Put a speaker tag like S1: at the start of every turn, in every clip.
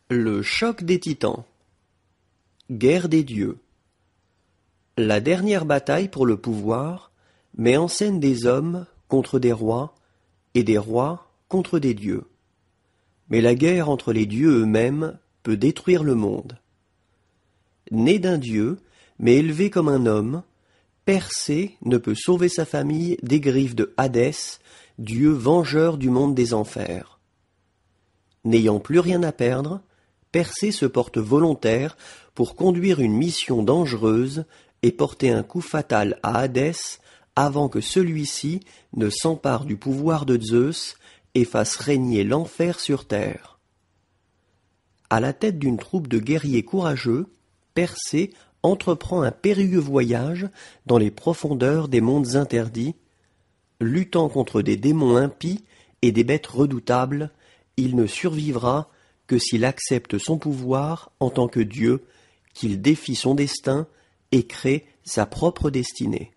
S1: Le choc des titans. Guerre des dieux. La dernière bataille pour le pouvoir met en scène des hommes contre des rois et des rois contre des dieux. Mais la guerre entre les dieux eux-mêmes peut détruire le monde. Né d'un dieu, mais élevé comme un homme, Persée ne peut sauver sa famille des griffes de Hadès, dieu vengeur du monde des enfers. N'ayant plus rien à perdre, Persée se porte volontaire pour conduire une mission dangereuse et porter un coup fatal à Hadès avant que celui-ci ne s'empare du pouvoir de Zeus et fasse régner l'enfer sur terre. À la tête d'une troupe de guerriers courageux, Persée entreprend un périlleux voyage dans les profondeurs des mondes interdits. Luttant contre des démons impies et des bêtes redoutables, il ne survivra que s'il accepte son pouvoir en tant que Dieu, qu'il défie son destin et crée sa propre destinée.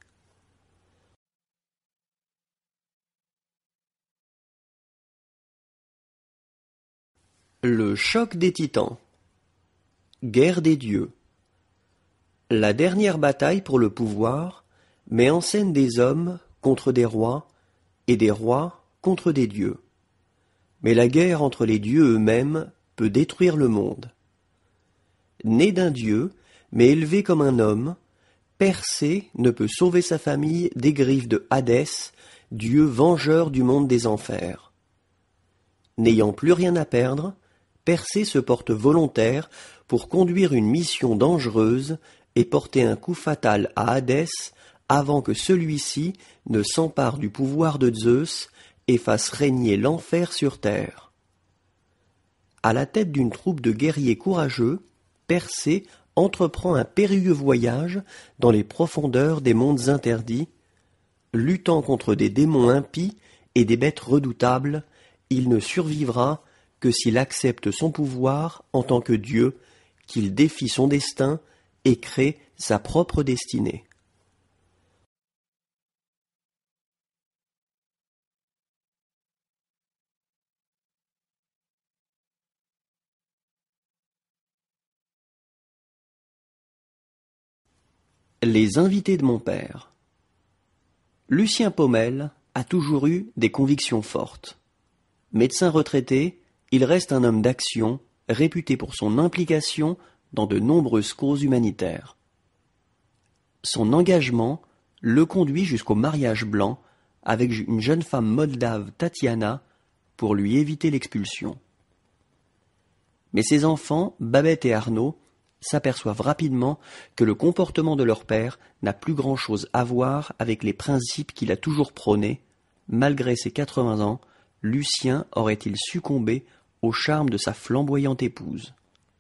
S1: Le choc des titans. Guerre des dieux. La dernière bataille pour le pouvoir met en scène des hommes contre des rois et des rois contre des dieux. Mais la guerre entre les dieux eux-mêmes peut détruire le monde. Né d'un dieu, mais élevé comme un homme, Persée ne peut sauver sa famille des griffes de Hadès, dieu vengeur du monde des enfers. N'ayant plus rien à perdre, Persée se porte volontaire pour conduire une mission dangereuse et porter un coup fatal à Hadès avant que celui-ci ne s'empare du pouvoir de Zeus et fasse régner l'enfer sur terre. À la tête d'une troupe de guerriers courageux, Persée entreprend un périlleux voyage dans les profondeurs des mondes interdits. Luttant contre des démons impies et des bêtes redoutables, il ne survivra que s'il accepte son pouvoir en tant que Dieu, qu'il défie son destin et crée sa propre destinée. Les invités de mon père. Lucien Paumelle a toujours eu des convictions fortes. Médecin retraité, il reste un homme d'action, réputé pour son implication dans de nombreuses causes humanitaires. Son engagement le conduit jusqu'au mariage blanc avec une jeune femme moldave, Tatiana, pour lui éviter l'expulsion. Mais ses enfants, Babette et Arnaud, s'aperçoivent rapidement que le comportement de leur père n'a plus grand-chose à voir avec les principes qu'il a toujours prônés. Malgré ses 80 ans, Lucien aurait-il succombé au charme de sa flamboyante épouse.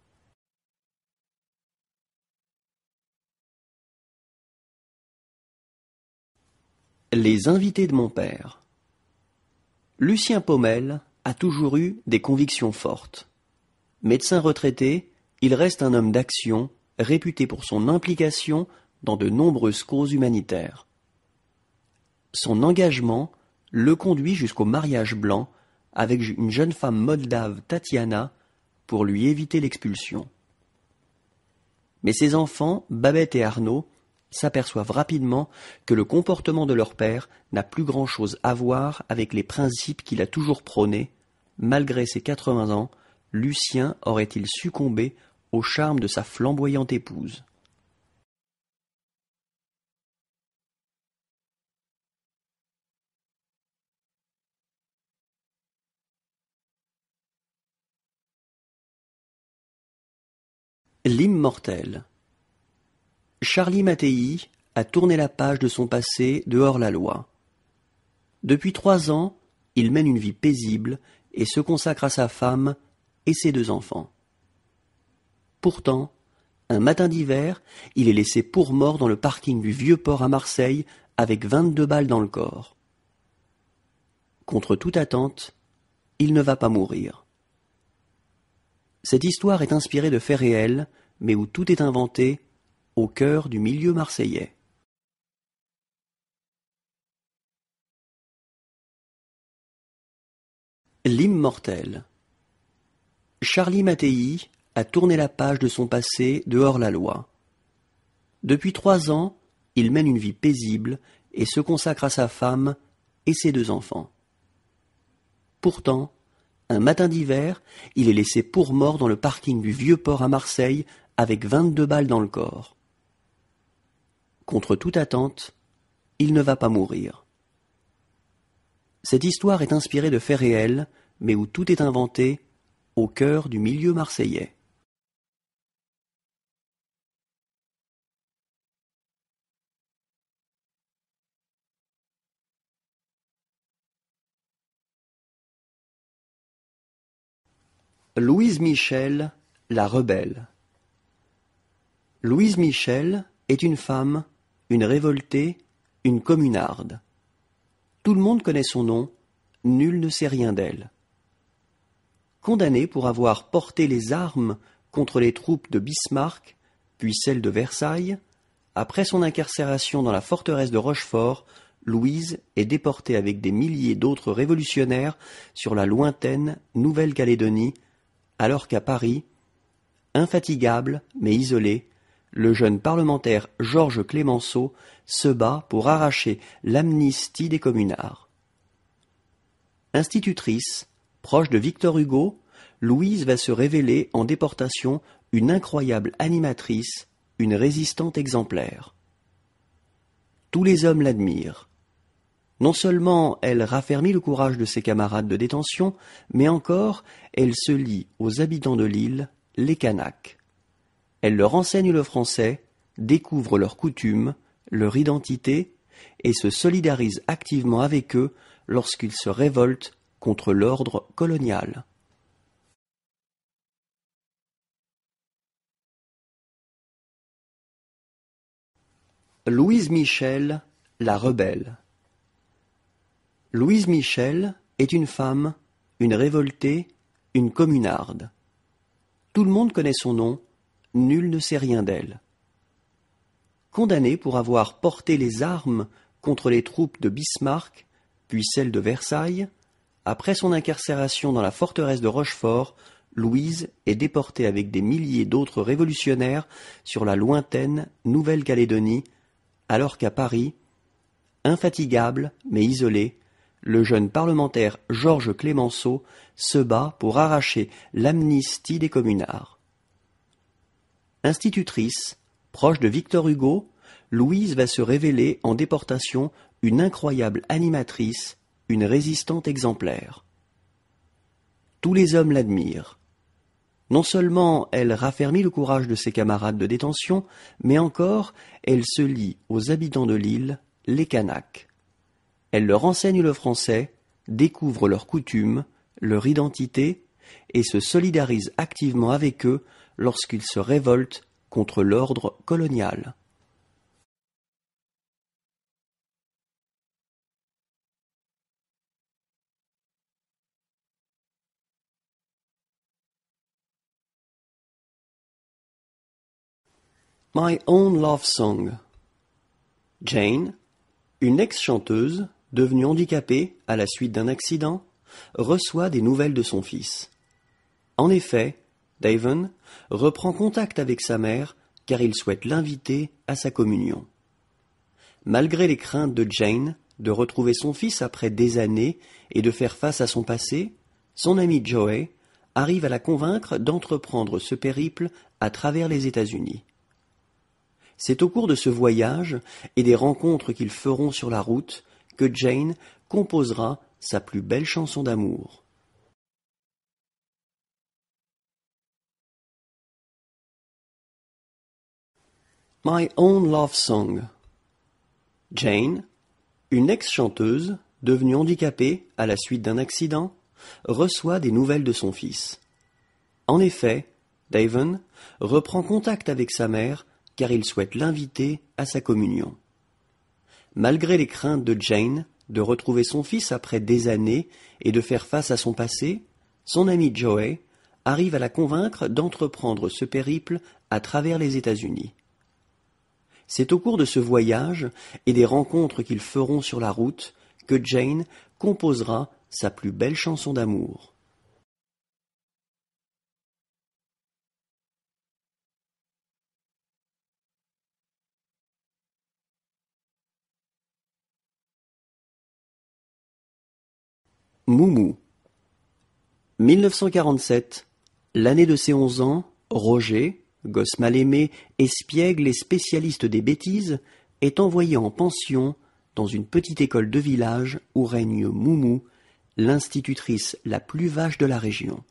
S1: Les invités de mon père. Lucien Paumelle a toujours eu des convictions fortes. Médecin retraité, il reste un homme d'action, réputé pour son implication dans de nombreuses causes humanitaires. Son engagement le conduit jusqu'au mariage blanc avec une jeune femme moldave, Tatiana, pour lui éviter l'expulsion. Mais ses enfants, Babette et Arnaud, s'aperçoivent rapidement que le comportement de leur père n'a plus grand-chose à voir avec les principes qu'il a toujours prônés. Malgré ses 80 ans, Lucien aurait-il succombé au charme de sa flamboyante épouse. L'immortel. Charlie Mattei a tourné la page de son passé de hors-la-loi. Depuis 3 ans, il mène une vie paisible et se consacre à sa femme et ses 2 enfants. Pourtant, un matin d'hiver, il est laissé pour mort dans le parking du Vieux-Port à Marseille avec 22 balles dans le corps. Contre toute attente, il ne va pas mourir. Cette histoire est inspirée de faits réels, mais où tout est inventé, au cœur du milieu marseillais. L'immortel. Charlie Mattei a tourné la page de son passé de hors-la-loi. Depuis 3 ans, il mène une vie paisible et se consacre à sa femme et ses 2 enfants. Pourtant, un matin d'hiver, il est laissé pour mort dans le parking du Vieux-Port à Marseille avec 22 balles dans le corps. Contre toute attente, il ne va pas mourir. Cette histoire est inspirée de faits réels, mais où tout est inventé, au cœur du milieu marseillais. Louise Michel, la rebelle. Louise Michel est une femme, une révoltée, une communarde. Tout le monde connaît son nom, nul ne sait rien d'elle. Condamnée pour avoir porté les armes contre les troupes de Bismarck, puis celles de Versailles, après son incarcération dans la forteresse de Rochefort, Louise est déportée avec des milliers d'autres révolutionnaires sur la lointaine Nouvelle-Calédonie, alors qu'à Paris, infatigable mais isolé, le jeune parlementaire Georges Clemenceau se bat pour arracher l'amnistie des communards. Institutrice, proche de Victor Hugo, Louise va se révéler en déportation une incroyable animatrice, une résistante exemplaire. Tous les hommes l'admirent. Non seulement elle raffermit le courage de ses camarades de détention, mais encore elle se lie aux habitants de l'île, les Kanaks. Elle leur enseigne le français, découvre leurs coutumes, leur identité, et se solidarise activement avec eux lorsqu'ils se révoltent contre l'ordre colonial. Louise Michel, la rebelle. Louise Michel est une femme, une révoltée, une communarde. Tout le monde connaît son nom, nul ne sait rien d'elle. Condamnée pour avoir porté les armes contre les troupes de Bismarck, puis celles de Versailles, après son incarcération dans la forteresse de Rochefort, Louise est déportée avec des milliers d'autres révolutionnaires sur la lointaine Nouvelle-Calédonie, alors qu'à Paris, infatigable mais isolé, le jeune parlementaire Georges Clemenceau se bat pour arracher l'amnistie des communards. Institutrice, proche de Victor Hugo, Louise va se révéler en déportation une incroyable animatrice, une résistante exemplaire. Tous les hommes l'admirent. Non seulement elle raffermit le courage de ses camarades de détention, mais encore elle se lie aux habitants de l'île, les Kanaks. Elle leur enseigne le français, découvre leurs coutumes, leur identité, et se solidarise activement avec eux lorsqu'ils se révoltent contre l'ordre colonial. My Own Love Song. Jane, une ex-chanteuse, devenue handicapée à la suite d'un accident, reçoit des nouvelles de son fils. En effet, Davon reprend contact avec sa mère car il souhaite l'inviter à sa communion. Malgré les craintes de Jane de retrouver son fils après des années et de faire face à son passé, son ami Joey arrive à la convaincre d'entreprendre ce périple à travers les États-Unis. C'est au cours de ce voyage et des rencontres qu'ils feront sur la route que Jane composera sa plus belle chanson d'amour. My Own Love Song. Jane, une ex-chanteuse, devenue handicapée à la suite d'un accident, reçoit des nouvelles de son fils. En effet, Davon reprend contact avec sa mère car il souhaite l'inviter à sa communion. Malgré les craintes de Jane de retrouver son fils après des années et de faire face à son passé, son ami Joey arrive à la convaincre d'entreprendre ce périple à travers les États-Unis. C'est au cours de ce voyage et des rencontres qu'ils feront sur la route que Jane composera sa plus belle chanson d'amour. Moumou. 1947, l'année de ses 11 ans, Roger, gosse mal aimé, espiègle et spécialiste des bêtises, est envoyé en pension dans une petite école de village où règne Moumou, l'institutrice la plus vache de la région.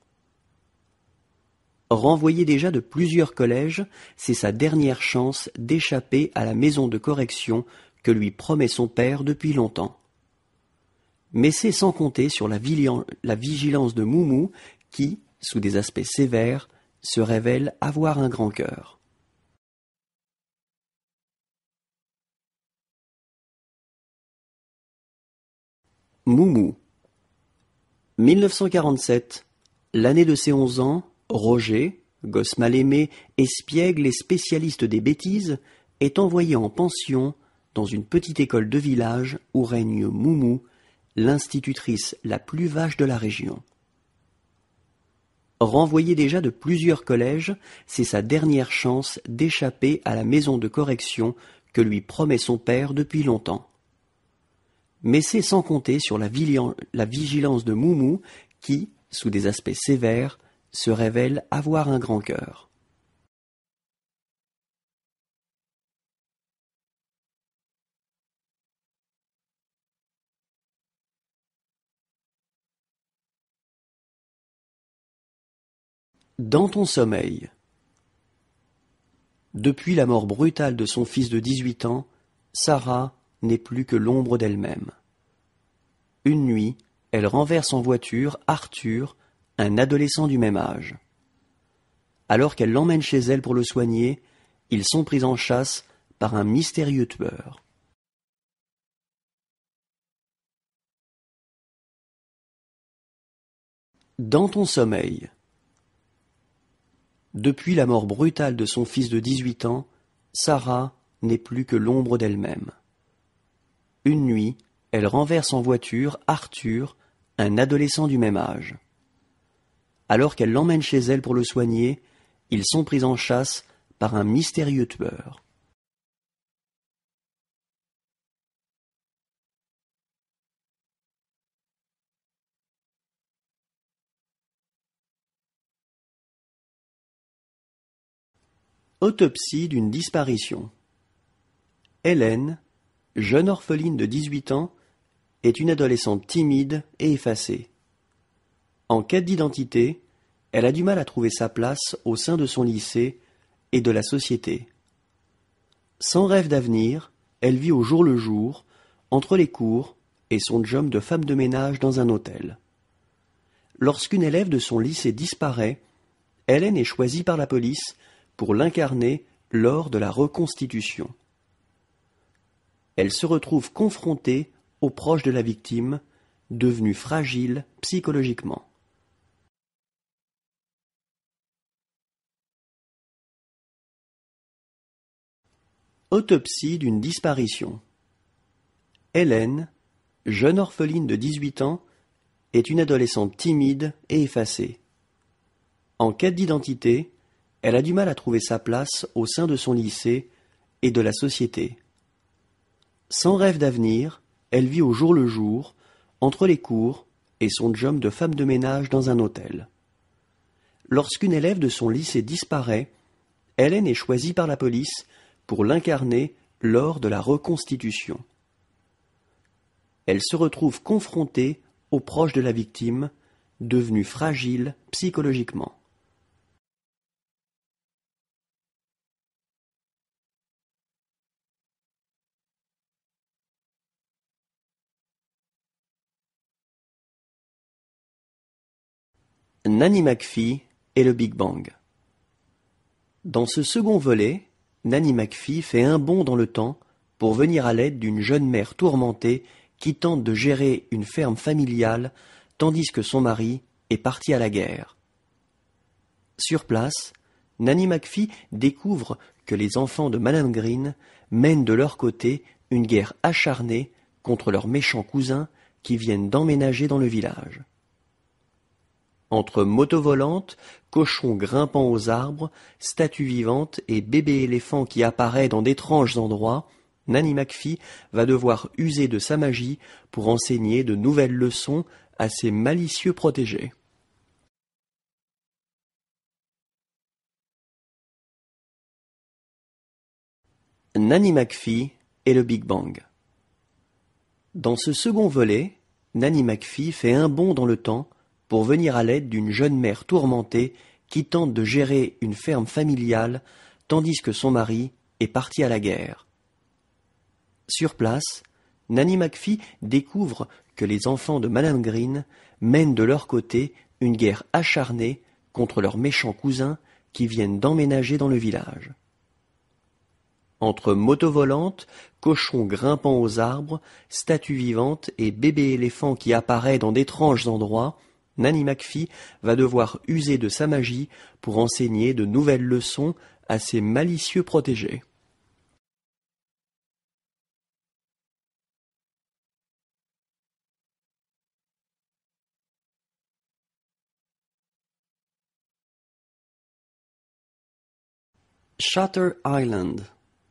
S1: Renvoyé déjà de plusieurs collèges, c'est sa dernière chance d'échapper à la maison de correction que lui promet son père depuis longtemps. Mais c'est sans compter sur la vigilance de Moumou qui, sous des aspects sévères, se révèle avoir un grand cœur. Moumou. 1947, l'année de ses 11 ans, Roger, gosse mal aimé, espiègle et spécialiste des bêtises, est envoyé en pension dans une petite école de village où règne Moumou, l'institutrice la plus vache de la région. Renvoyé déjà de plusieurs collèges, c'est sa dernière chance d'échapper à la maison de correction que lui promet son père depuis longtemps. Mais c'est sans compter sur la vigilance de Moumou qui, sous des aspects sévères, se révèle avoir un grand cœur. Dans ton sommeil. Depuis la mort brutale de son fils de 18 ans, Sarah n'est plus que l'ombre d'elle-même. Une nuit, elle renverse en voiture Arthur, un adolescent du même âge. Alors qu'elle l'emmène chez elle pour le soigner, ils sont pris en chasse par un mystérieux tueur. Dans ton sommeil. Depuis la mort brutale de son fils de 18 ans, Sarah n'est plus que l'ombre d'elle-même. Une nuit, elle renverse en voiture Arthur, un adolescent du même âge. Alors qu'elle l'emmène chez elle pour le soigner, ils sont pris en chasse par un mystérieux tueur. Autopsie d'une disparition. Hélène, jeune orpheline de 18 ans, est une adolescente timide et effacée. En quête d'identité, elle a du mal à trouver sa place au sein de son lycée et de la société. Sans rêve d'avenir, elle vit au jour le jour, entre les cours et son job de femme de ménage dans un hôtel. Lorsqu'une élève de son lycée disparaît, Hélène est choisie par la police pour l'incarner lors de la reconstitution. Elle se retrouve confrontée aux proches de la victime, devenue fragile psychologiquement. Autopsie d'une disparition. Hélène, jeune orpheline de 18 ans, est une adolescente timide et effacée. En quête d'identité, elle a du mal à trouver sa place au sein de son lycée et de la société. Sans rêve d'avenir, elle vit au jour le jour, entre les cours et son job de femme de ménage dans un hôtel. Lorsqu'une élève de son lycée disparaît, Hélène est choisie par la police pour l'incarner lors de la reconstitution. Elle se retrouve confrontée aux proches de la victime, devenue fragile psychologiquement. Nanny McPhee et le Big Bang. Dans ce second volet, Nanny McPhee fait un bond dans le temps pour venir à l'aide d'une jeune mère tourmentée qui tente de gérer une ferme familiale tandis que son mari est parti à la guerre. Sur place, Nanny McPhee découvre que les enfants de Madame Green mènent de leur côté une guerre acharnée contre leurs méchants cousins qui viennent d'emménager dans le village. Entre motos volantes, cochons grimpant aux arbres, statues vivantes et bébés éléphants qui apparaissent dans d'étranges endroits, Nanny McPhee va devoir user de sa magie pour enseigner de nouvelles leçons à ses malicieux protégés. Nanny McPhee et le Big Bang. Dans ce second volet, Nanny McPhee fait un bond dans le temps pour venir à l'aide d'une jeune mère tourmentée qui tente de gérer une ferme familiale tandis que son mari est parti à la guerre. Sur place, Nanny McPhee découvre que les enfants de Madame Green mènent de leur côté une guerre acharnée contre leurs méchants cousins qui viennent d'emménager dans le village. Entre motos volantes, cochons grimpant aux arbres, statues vivantes et bébés éléphants qui apparaissent dans d'étranges endroits, Nanny McPhee va devoir user de sa magie pour enseigner de nouvelles leçons à ses malicieux protégés. Shutter Island.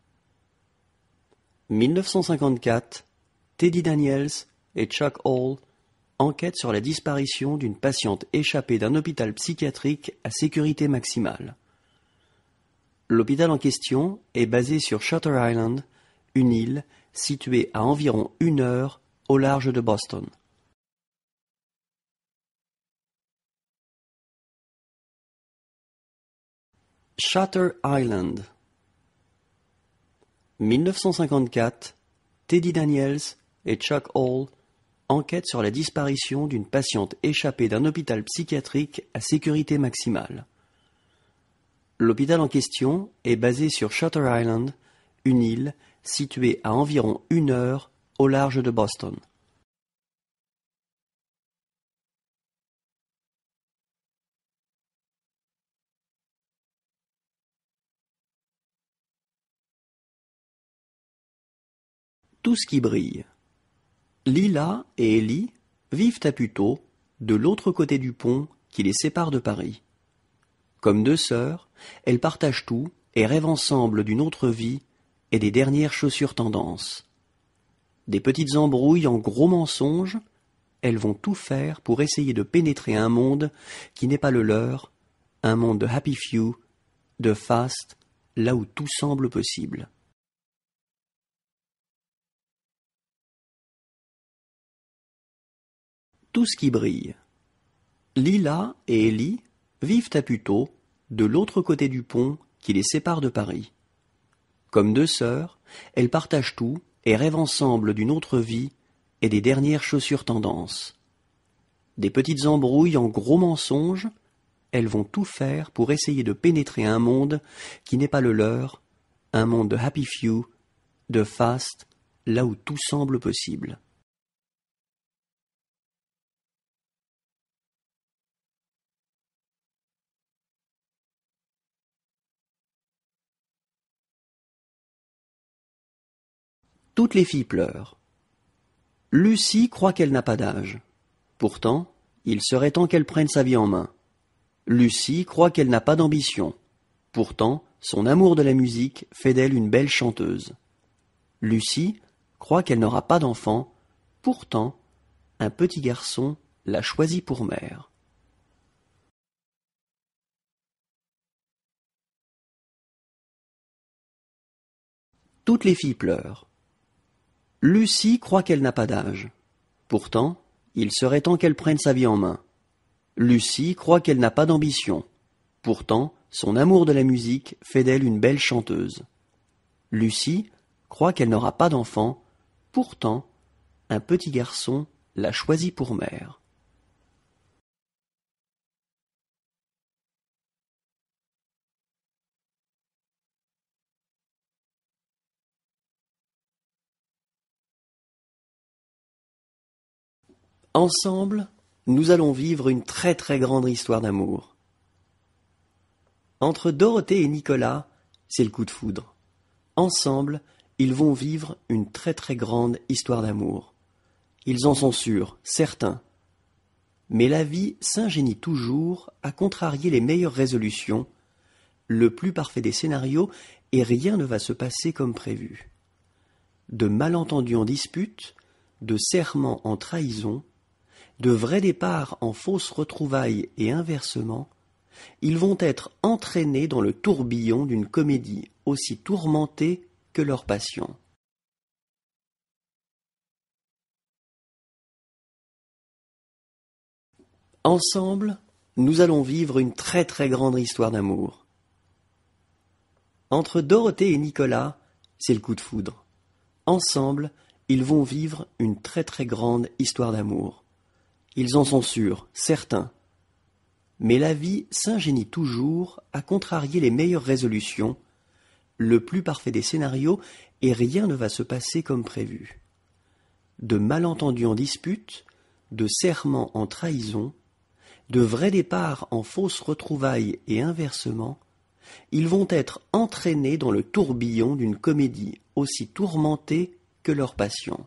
S1: 1954, Teddy Daniels et Chuck Hall enquêtent sur la disparition d'une patiente échappée d'un hôpital psychiatrique à sécurité maximale. L'hôpital en question est basé sur Shutter Island, une île située à environ 1 heure au large de Boston. Shutter Island. 1954, Teddy Daniels et Chuck Hall enquêtent sur la disparition d'une patiente échappée d'un hôpital psychiatrique à sécurité maximale. L'hôpital en question est basé sur Shutter Island, une île située à environ 1 heure au large de Boston. Tout ce qui brille. Lila et Ellie vivent à Puteaux, de l'autre côté du pont qui les sépare de Paris. Comme 2 sœurs, elles partagent tout et rêvent ensemble d'une autre vie et des dernières chaussures tendances. Des petites embrouilles en gros mensonges, elles vont tout faire pour essayer de pénétrer un monde qui n'est pas le leur, un monde de happy few, de fast, là où tout semble possible. Tout ce qui brille. Lila et Ellie vivent à Puteaux, de l'autre côté du pont qui les sépare de Paris. Comme 2 sœurs, elles partagent tout et rêvent ensemble d'une autre vie et des dernières chaussures tendances. Des petites embrouilles en gros mensonges, elles vont tout faire pour essayer de pénétrer un monde qui n'est pas le leur, un monde de happy few, de fast, là où tout semble possible. Toutes les filles pleurent. Lucie croit qu'elle n'a pas d'âge. Pourtant, il serait temps qu'elle prenne sa vie en main. Lucie croit qu'elle n'a pas d'ambition. Pourtant, son amour de la musique fait d'elle une belle chanteuse. Lucie croit qu'elle n'aura pas d'enfant. Pourtant, un petit garçon l'a choisie pour mère. Toutes les filles pleurent. Lucie croit qu'elle n'a pas d'âge. Pourtant, il serait temps qu'elle prenne sa vie en main. Lucie croit qu'elle n'a pas d'ambition. Pourtant, son amour de la musique fait d'elle une belle chanteuse. Lucie croit qu'elle n'aura pas d'enfant. Pourtant, un petit garçon l'a choisie pour mère. Ensemble, nous allons vivre une très très grande histoire d'amour. Entre Dorothée et Nicolas, c'est le coup de foudre. Ensemble, ils vont vivre une très très grande histoire d'amour. Ils en sont sûrs, certains. Mais la vie s'ingénie toujours à contrarier les meilleures résolutions, le plus parfait des scénarios, et rien ne va se passer comme prévu. De malentendus en dispute, de serments en trahison, de vrais départs en fausses retrouvailles et inversement, ils vont être entraînés dans le tourbillon d'une comédie aussi tourmentée que leur passion. Ensemble, nous allons vivre une très très grande histoire d'amour. Entre Dorothée et Nicolas, c'est le coup de foudre. Ensemble, ils vont vivre une très très grande histoire d'amour. Ils en sont sûrs, certains. Mais la vie s'ingénie toujours à contrarier les meilleures résolutions, le plus parfait des scénarios, et rien ne va se passer comme prévu. De malentendus en dispute, de serments en trahison, de vrais départs en fausses retrouvailles et inversement, ils vont être entraînés dans le tourbillon d'une comédie aussi tourmentée que leur passion.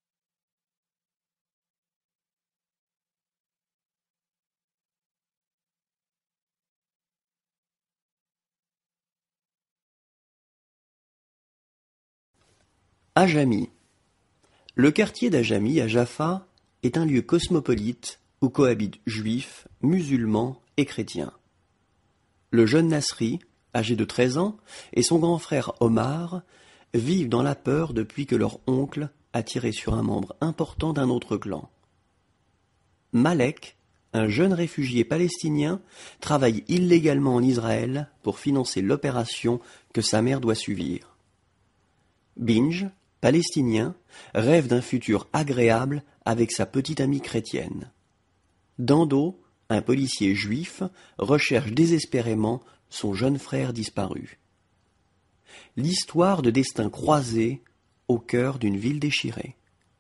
S1: Ajami. Le quartier d'Ajami à Jaffa est un lieu cosmopolite où cohabitent juifs, musulmans et chrétiens. Le jeune Nasri, âgé de 13 ans, et son grand frère Omar vivent dans la peur depuis que leur oncle a tiré sur un membre important d'un autre clan. Malek, un jeune réfugié palestinien, travaille illégalement en Israël pour financer l'opération que sa mère doit suivre. Binge, palestinien, rêve d'un futur agréable avec sa petite amie chrétienne. Dando, un policier juif, recherche désespérément son jeune frère disparu. L'histoire de destins croisés au cœur d'une ville déchirée.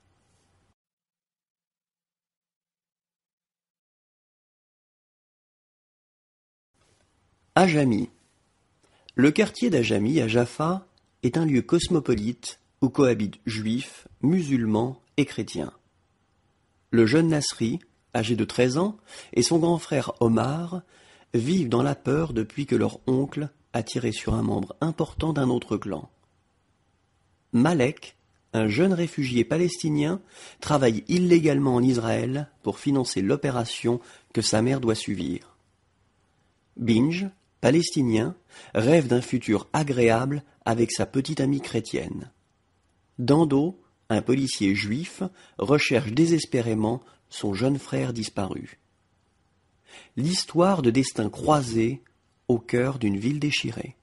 S1: Ajami. Le quartier d'Ajami à Jaffa est un lieu cosmopolite où cohabitent juifs, musulmans et chrétiens. Le jeune Nasri, âgé de 13 ans, et son grand frère Omar vivent dans la peur depuis que leur oncle a tiré sur un membre important d'un autre clan. Malek, un jeune réfugié palestinien, travaille illégalement en Israël pour financer l'opération que sa mère doit suivre. Binge, palestinien, rêve d'un futur agréable avec sa petite amie chrétienne. Dando, un policier juif, recherche désespérément son jeune frère disparu. L'histoire de destins croisés au cœur d'une ville déchirée.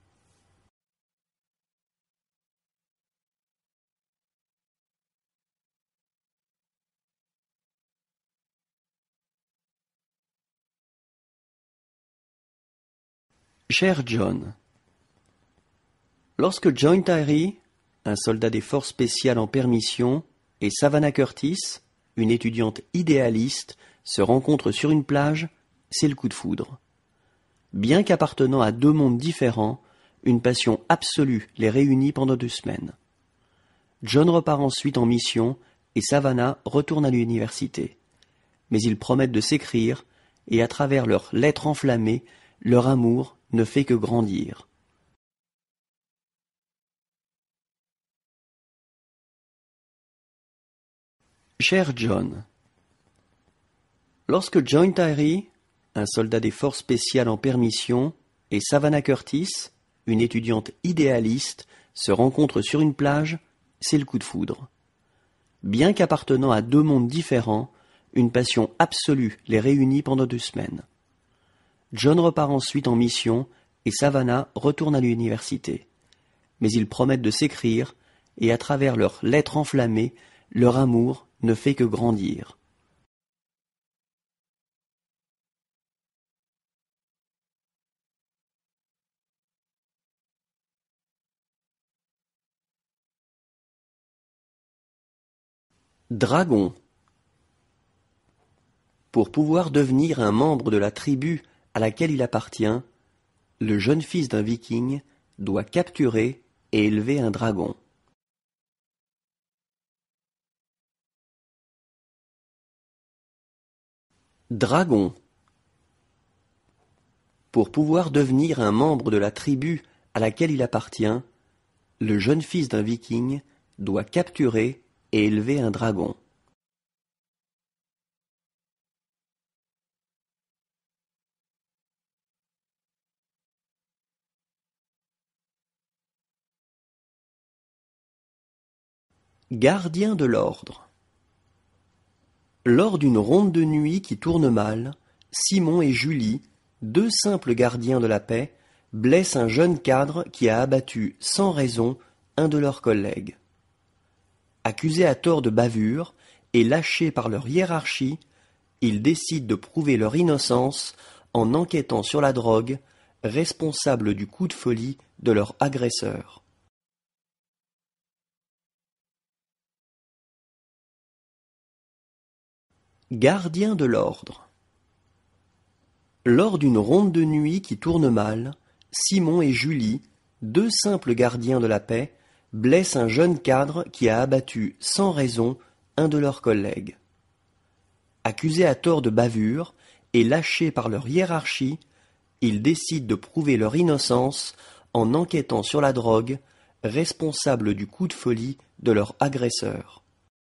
S1: Cher John, lorsque John Tyree, un soldat des forces spéciales en permission, et Savannah Curtis, une étudiante idéaliste, se rencontrent sur une plage, c'est le coup de foudre. Bien qu'appartenant à deux mondes différents, une passion absolue les réunit pendant 2 semaines. John repart ensuite en mission et Savannah retourne à l'université. Mais ils promettent de s'écrire et à travers leurs lettres enflammées, leur amour ne fait que grandir. Cher John, lorsque John Tyree, un soldat des forces spéciales en permission, et Savannah Curtis, une étudiante idéaliste, se rencontrent sur une plage, c'est le coup de foudre. Bien qu'appartenant à deux mondes différents, une passion absolue les réunit pendant 2 semaines. John repart ensuite en mission et Savannah retourne à l'université. Mais ils promettent de s'écrire et à travers leurs lettres enflammées, leur amour ne fait que grandir. Dragon. Pour pouvoir devenir un membre de la tribu à laquelle il appartient, le jeune fils d'un viking doit capturer et élever un dragon. Dragon. Pour pouvoir devenir un membre de la tribu à laquelle il appartient, le jeune fils d'un viking doit capturer et élever un dragon. Gardien de l'ordre. Lors d'une ronde de nuit qui tourne mal, Simon et Julie, deux simples gardiens de la paix, blessent un jeune cadre qui a abattu sans raison un de leurs collègues. Accusés à tort de bavure et lâchés par leur hiérarchie, ils décident de prouver leur innocence en enquêtant sur la drogue, responsable du coup de folie de leur agresseur. Gardien de l'ordre. Lors d'une ronde de nuit qui tourne mal, Simon et Julie, deux simples gardiens de la paix, blessent un jeune cadre qui a abattu sans raison un de leurs collègues. Accusés à tort de bavure et lâchés par leur hiérarchie, ils décident de prouver leur innocence en enquêtant sur la drogue, responsable du coup de folie de leur agresseur.